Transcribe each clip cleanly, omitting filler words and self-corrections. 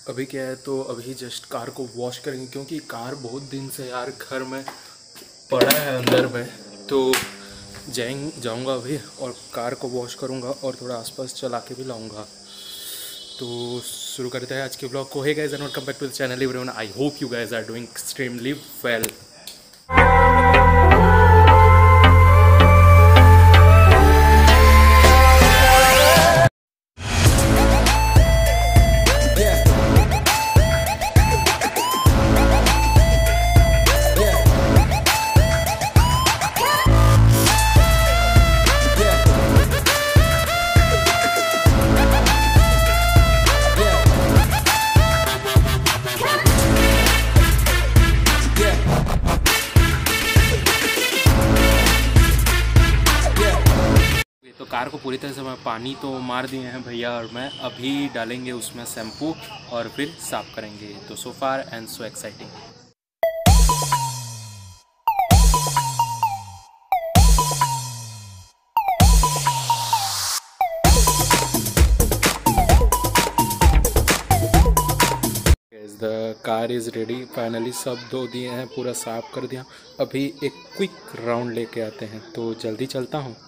अभी क्या है तो अभी जस्ट कार को वॉश करेंगे क्योंकि कार बहुत दिन से यार घर में पड़ा है अंदर में। तो जाऊंगा अभी और कार को वॉश करूंगा और थोड़ा आसपास चला के भी लाऊंगा। तो शुरू करते हैं आज के ब्लॉग को। Hey guys and welcome back to the channel everyone. I hope you guys are doing extremely well. तो कार को पूरी तरह से मैं पानी तो मार दिए हैं भैया और मैं अभी डालेंगे उसमें शैम्पू और फिर साफ करेंगे। तो so far and so exciting. The car is ready finally. सब धो दिए हैं, पूरा साफ कर दिया। अभी एक क्विक राउंड लेके आते हैं तो जल्दी चलता हूँ।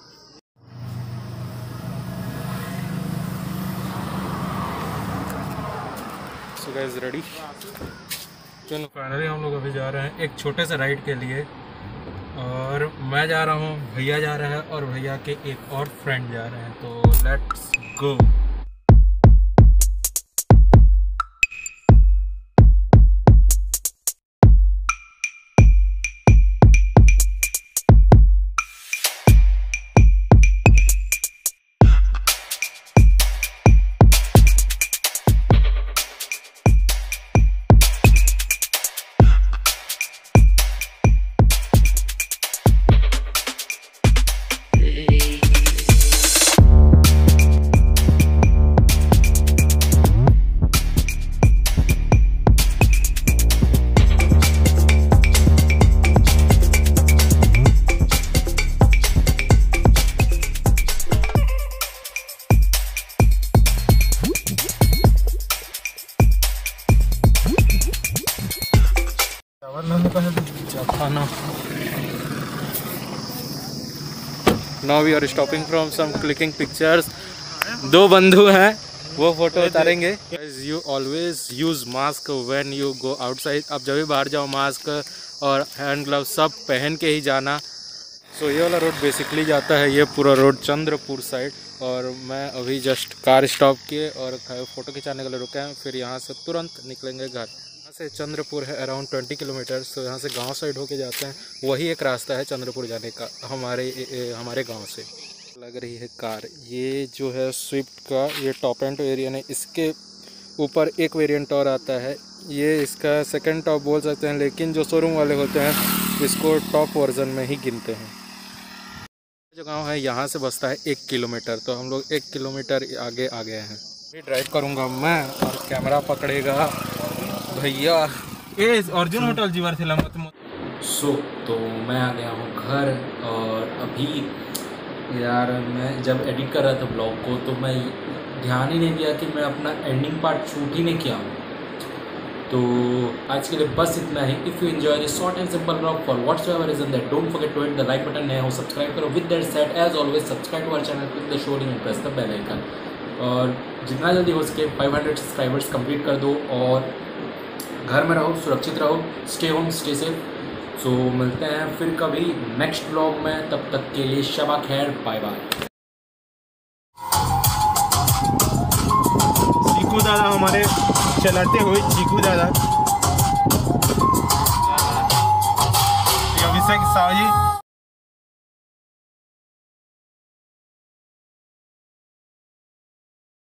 So guys ready. चलो फाइनली हम लोग अभी जा रहे हैं एक छोटे से राइड के लिए। और मैं जा रहा हूँ, भैया जा रहा है और भैया के एक और फ्रेंड जा रहे हैं। तो let's go. Now we are stopping from some clicking pictures. दो बंधु हैं, वो फोटो उतारेंगे। You always use mask when you go outside. आप जब भी बाहर जाओ मास्क और हैंड ग्लव सब पहन के ही जाना। सो ये वाला रोड बेसिकली जाता है, ये पूरा रोड चंद्रपुर साइड। और मैं अभी जस्ट कार स्टॉप किए और फ़ोटो खिंचाने के लिए रुके हैं। फिर यहाँ से तुरंत निकलेंगे घर। यहाँ से चंद्रपुर है अराउंड 20 किलोमीटर। तो यहाँ से गांव साइड होके जाते हैं। वही एक रास्ता है चंद्रपुर जाने का हमारे गांव से। लग रही है कार, ये जो है स्विफ्ट का ये टॉप एंड वेरिएंट है। इसके ऊपर एक वेरिएंट और आता है, ये इसका सेकंड टॉप बोल सकते हैं, लेकिन जो शोरूम वाले होते हैं इसको टॉप वर्जन में ही गिनते हैं। जो गांव है यहाँ से बसता है 1 किलोमीटर। तो हम लोग 1 किलोमीटर आगे आ गए हैं। अभी ड्राइव करूँगा मैं और कैमरा पकड़ेगा भैया। ये अर्जुन होटल जीवर थे लम्बा। तो मैं आ गया हूँ घर। और अभी यार मैं जब एडिट कर रहा था ब्लॉग को तो मैं ध्यान ही नहीं दिया कि मैं अपना एंडिंग पार्ट शूट ही नहीं किया हूँ। तो आज के लिए बस इतना ही। If you enjoy this short and simple blog for whatsoever reason that don't forget to hit the like button. नया हो सब्सक्राइब करो। With that said as always subscribe to our channel, click the sharing and press the bell icon. और जितना जल्दी हो सके 500 subscribers complete कर दो और घर में रहो, सुरक्षित रहो, stay home stay safe. So मिलते हैं फिर कभी नेक्स्ट ब्लॉग में। तब तक के लिए शबा खैर, बाय बाय। चीकू दादा हमारे चलाते हुए, चीकू दादा अभिषेक साहू जी।